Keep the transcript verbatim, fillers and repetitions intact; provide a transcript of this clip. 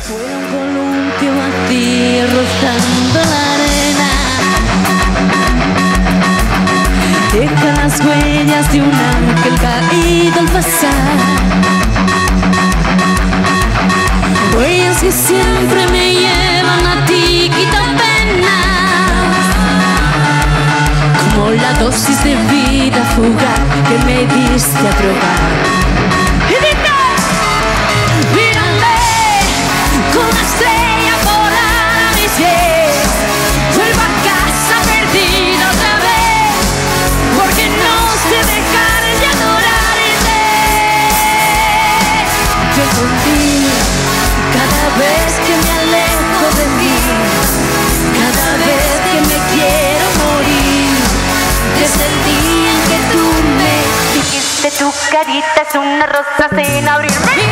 Fue un columpio vacío rozando la arena. Deja las huellas de un ángel caído al pasar. Huellas que siempre me llevan a ti, quitan penas, como la dosis de vida fugaz que me diste a probar. Y dice, mírame con la estrella coral a mis pies, vuelvo a casa perdida otra vez, porque no sé dejar de adorarte. Yo contigo cada vez que me alejo de mí, cada vez que me quiero morir, desde el día en que tú me dijiste tu carita es una rosa sin abrir.